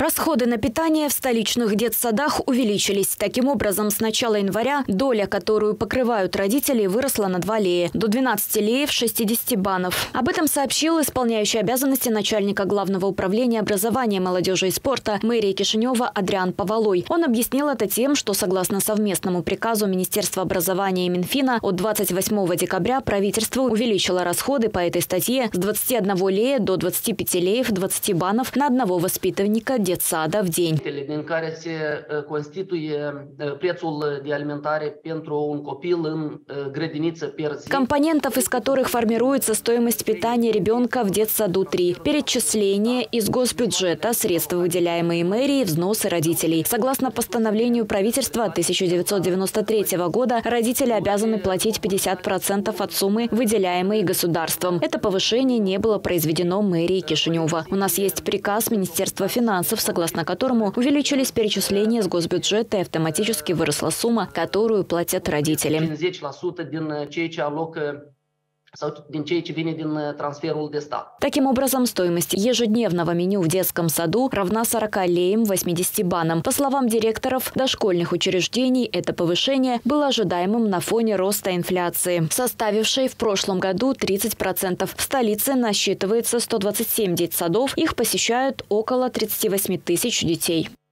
Расходы на питание в столичных детсадах увеличились. Таким образом, с начала января доля, которую покрывают родители, выросла на 2 лея. До 12 леев 60 банов. Об этом сообщил исполняющий обязанности начальника Главного управления образования, молодежи и спорта мэрии Кишинева Адриан Павлой. Он объяснил это тем, что согласно совместному приказу Министерства образования и Минфина от 28 декабря правительство увеличило расходы по этой статье с 21 лея до 25 леев 20 банов на одного воспитанника детсада в день. Din care se constituie prețul de alimentare pentru un copil în grădiniță per zi. Компонентов, из которых формируется стоимость питания ребенка в детсаду 3. Перечисление из госбюджета, средства, выделяемые мэрией, взносы родителей. Согласно постановлению правительства 1993 года, родители обязаны платить 50% от суммы, выделяемой государством. Это повышение не было произведено мэрией Кишинева. У нас есть приказ Министерства финансов, согласно которому увеличились перечисления с госбюджета и автоматически выросла сумма, которую платят родители. 50% din ceea ce alocă sau din ceea ce vine din transferul de stat. Таким образом, стоимость ежедневного меню в детском саду равна 40 леям 80 банам. По словам директоров дошкольных учреждений, это повышение было ожидаемым на фоне роста инфляции, составившей в прошлом году 30%. В столице насчитывается 127 детсадов, их посещают около 38 тысяч детей.